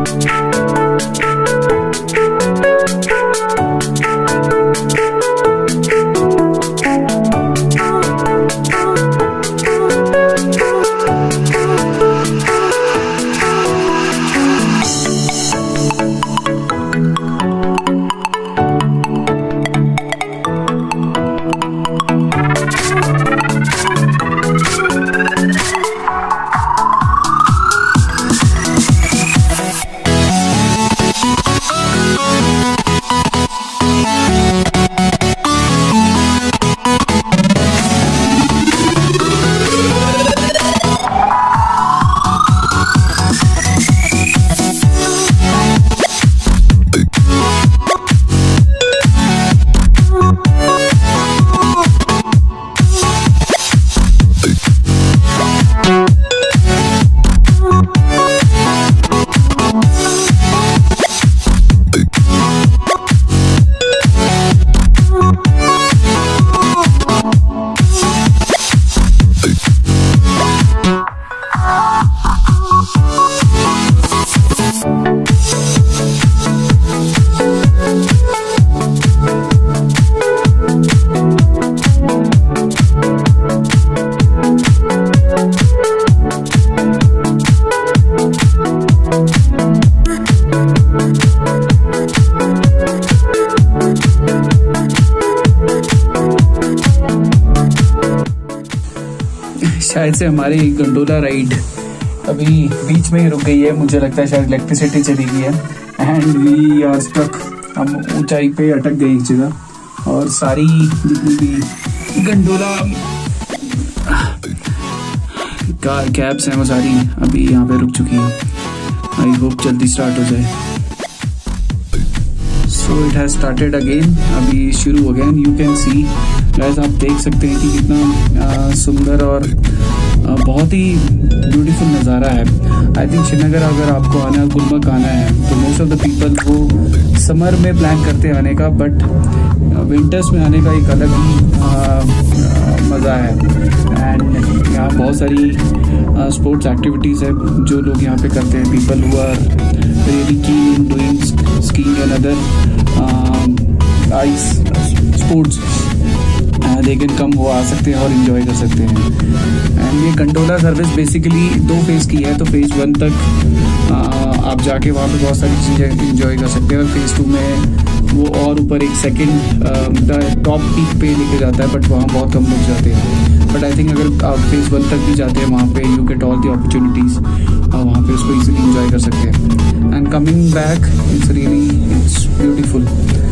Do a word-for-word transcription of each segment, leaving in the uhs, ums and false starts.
शायद से हमारी गंडोला राइड अभी बीच में ही रुक गई है। मुझे लगता है शायद इलेक्ट्रिसिटी चली गई है एंड वी आर स्टक। हम ऊंचाई पे अटक गए एक जगह और सारी जितनी भी गंडोला कार कैब्स हैं वो सारी अभी यहाँ पे रुक चुकी हैं। आई होप जल्दी स्टार्ट हो जाए। So it has started again, अभी शुरू हो गया। And you can see guys, आप देख सकते हैं कि कितना आ, सुंदर और आ, बहुत ही ब्यूटीफुल नज़ारा है। आई थिंक श्रीनगर अगर आपको आना, गुलमर्ग आना है तो मोस्ट ऑफ द पीपल वो समर में प्लान करते हैं आने का, बट विंटर्स में आने का एक अलग ही मज़ा है। एंड यहाँ बहुत सारी स्पोर्ट्स एक्टिविटीज़ है जो लोग यहाँ पे करते हैं। People who are really keen in doing skiing and other ice sports, they can come, वो आ सकते हैं और इन्जॉय कर सकते हैं। एंड ये गंडोला सर्विस बेसिकली दो फेज़ की है। तो फेज़ वन तक आ, आप जाके वहाँ पे बहुत सारी चीज़ें इन्जॉय कर सकते हैं और फेज़ टू में वो और ऊपर एक सेकंड टॉप पीक पे लेके जाता है, बट वहाँ बहुत कम लोग जाते हैं। बट आई थिंक अगर आप फेज़ वन तक भी जाते हैं वहाँ पे you get all the opportunities, वहाँ पे उसको इजीली इन्जॉय कर सकते हैं। And coming back it's really it's beautiful.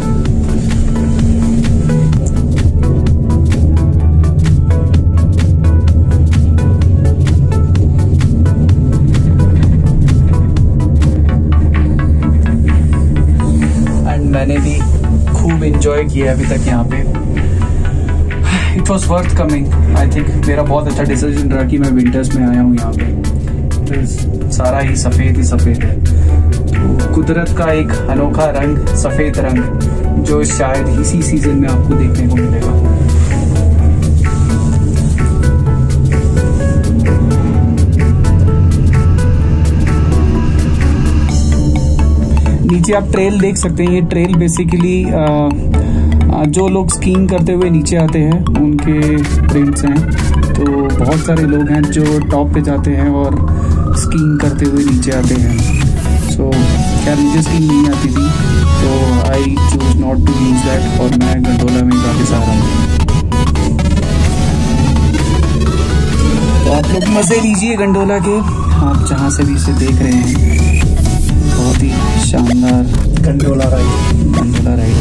मैंने भी खूब एंजॉय किया अभी तक यहाँ पे। It was worth coming. I think मेरा बहुत अच्छा डिसीजन रहा कि मैं विंटर्स में आया हूँ यहाँ पे। सारा ही सफ़ेद ही सफ़ेद है। तो कुदरत का एक अनोखा रंग, सफ़ेद रंग, जो शायद इसी सीज़न में आपको देखने को मिलेगा। नीचे आप ट्रेल देख सकते हैं। ये ट्रेल बेसिकली जो लोग स्कीइंग करते हुए नीचे आते हैं उनके ट्रेल्स हैं। तो बहुत सारे लोग हैं जो टॉप पे जाते हैं और स्कीइंग करते हुए नीचे आते हैं। सो खैर मुझे स्कीइंग नहीं आती थी तो I choose not to use that, और मैं गंडोला में वापस आ रहा हूँ। तो आप लोग मज़े लीजिए गंडोला के, आप जहाँ से भी इसे देख रहे हैं। बहुत ही शानदार गंडोला राइड गंडोला राइड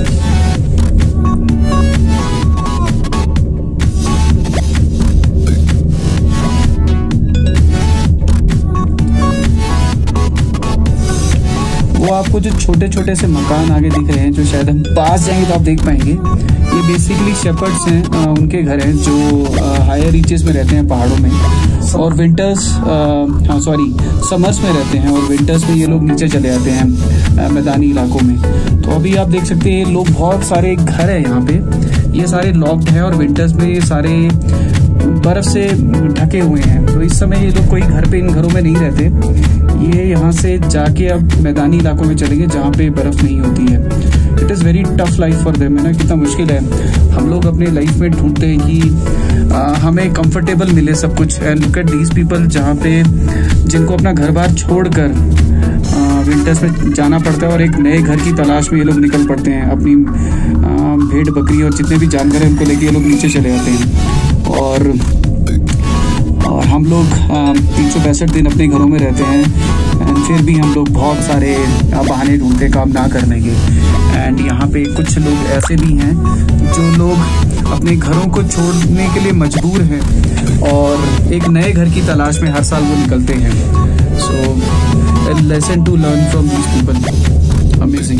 वो आपको जो छोटे छोटे से मकान आगे दिख रहे हैं, जो शायद हम पास जाएंगे तो आप देख पाएंगे, ये बेसिकली शेपर्ड्स हैं। आ, उनके घर हैं जो हायर रीचेस में रहते हैं पहाड़ों में, और विंटर्स हाँ सॉरी समर्स में रहते हैं, और विंटर्स में ये लोग नीचे चले जाते हैं मैदानी इलाकों में। तो अभी आप देख सकते हैं लोग, बहुत सारे घर हैं यहाँ पे, ये सारे लॉक्ड हैं और विंटर्स में ये सारे बर्फ से ढके हुए हैं। तो इस समय ये लोग कोई घर पे इन घरों में नहीं रहते, ये यहाँ से जाके अब मैदानी इलाकों में चलेंगे जहाँ पे बर्फ नहीं होती है। It is very tough life for them, है ना। कितना मुश्किल है। हम लोग अपने लाइफ में ढूंढते हैं कि आ, हमें कंफर्टेबल मिले सब कुछ, and look at these people जहाँ पे जिनको अपना घर बार छोड़कर विंटर्स में जाना पड़ता है और एक नए घर की तलाश में ये लोग निकल पड़ते हैं। अपनी भेड़ बकरी और जितने भी जानवर हैं उनको लेके ये लोग नीचे चले जाते हैं। और और हम लोग तीन सौ पैंसठ दिन अपने घरों में रहते हैं, एंड फिर भी हम लोग बहुत सारे बहाने ढूंढते काम ना करने के। एंड यहाँ पे कुछ लोग ऐसे भी हैं जो लोग अपने घरों को छोड़ने के लिए मजबूर हैं और एक नए घर की तलाश में हर साल वो निकलते हैं। So a lesson to learn from these people. Amazing.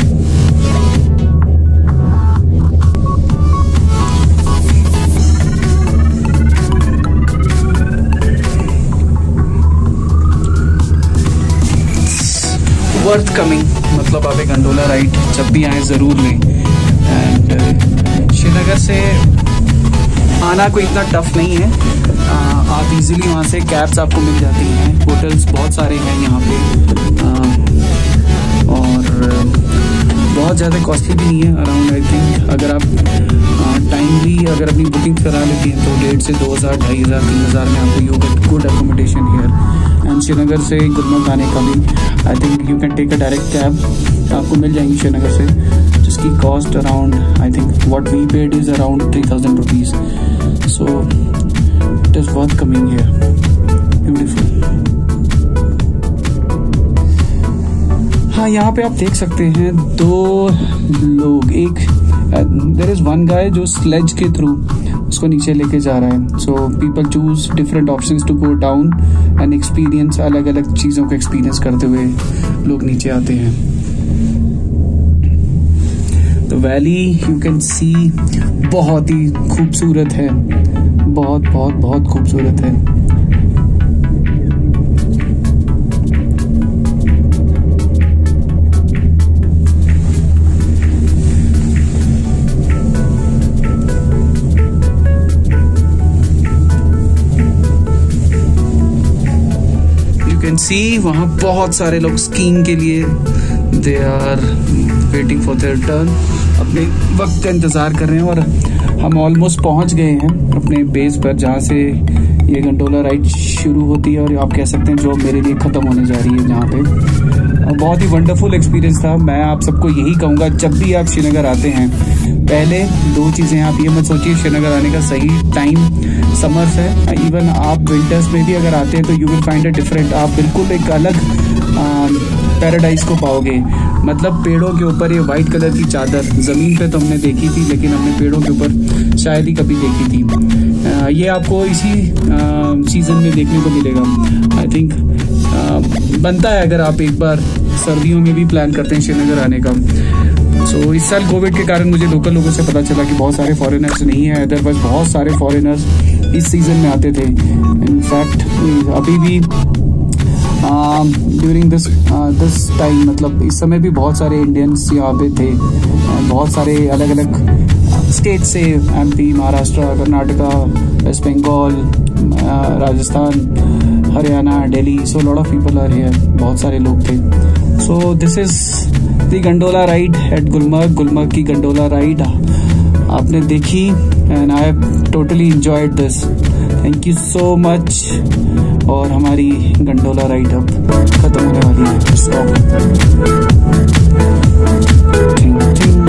Worth coming, मतलब आप एक गंडोला राइड जब भी आए ज़रूर लें। एंड श्रीनगर से आना कोई इतना टफ नहीं है, आ, आप इजीली वहाँ से कैब्स आपको मिल जाती हैं, होटल्स बहुत सारे हैं यहाँ पे, आ, और बहुत ज़्यादा कॉस्टली भी नहीं है। अराउंड आई थिंक अगर आप टाइमली अगर अपनी बुकिंग करा लेती हैं तो डेढ़ से दो हज़ार ढाई हज़ार तीन हज़ार में आपको you get good accommodation here. And Srinagar से गुलमर्ग आने का भी I think you can take a direct cab, आपको मिल जाएंगी श्रीनगर से, जिसकी cost around I think what we paid is around three thousand rupees. So it is worth coming here. Beautiful. हाँ, यहाँ पे आप देख सकते हैं दो लोग, एक देयर इज वन गाय जो स्लेज के थ्रू उसको नीचे लेके जा रहा है। So people choose different options to go down and experience, अलग अलग चीज़ों को एक्सपीरियंस करते हुए लोग नीचे आते हैं। तो वैली यू कैन सी बहुत ही खूबसूरत है, बहुत बहुत बहुत खूबसूरत है। सी वहाँ बहुत सारे लोग स्कीइंग के लिए they are waiting for their turn, अपने वक्त का इंतज़ार कर रहे हैं। और हम ऑलमोस्ट पहुँच गए हैं अपने बेस पर, जहाँ से ये गंडोला राइड शुरू होती है और आप कह सकते हैं जो मेरे लिए ख़त्म होने जा रही है जहाँ पे। बहुत ही वंडरफुल एक्सपीरियंस था। मैं आप सबको यही कहूँगा, जब भी आप श्रीनगर आते हैं, पहले दो चीज़ें आप ये मत सोचिए श्रीनगर आने का सही टाइम समर्स है। इवन आप विंटर्स में भी अगर आते हैं तो you will find a different, आप बिल्कुल एक अलग पैराडाइज को पाओगे। मतलब पेड़ों के ऊपर ये वाइट कलर की चादर, ज़मीन पे तो हमने देखी थी लेकिन हमने पेड़ों के ऊपर शायद ही कभी देखी थी। आ, ये आपको इसी सीज़न में देखने को मिलेगा। आई थिंक बनता है अगर आप एक बार सर्दियों में भी प्लान करते हैं श्रीनगर आने का। सो so, इस साल कोविड के कारण मुझे लोकल लोगों से पता चला कि बहुत सारे फॉरेनर्स नहीं है, अदरवाइज बहुत सारे फॉरेनर्स इस सीज़न में आते थे। इनफैक्ट अभी भी ड्यूरिंग दिस दिस टाइम, मतलब इस समय भी बहुत सारे इंडियंस यहाँ पे थे, बहुत सारे अलग अलग स्टेट से, MP, Maharashtra, Karnataka, West Bengal, Rajasthan, Haryana, Delhi. So lot of people are here, बहुत सारे लोग थे। So this is the gondola ride at Gulmarg. Gulmarg की गंडोला राइड आपने देखी and I have totally enjoyed this. Thank you so much. और हमारी गंडोला राइड अब खत्म होने वाली है। स्टॉप।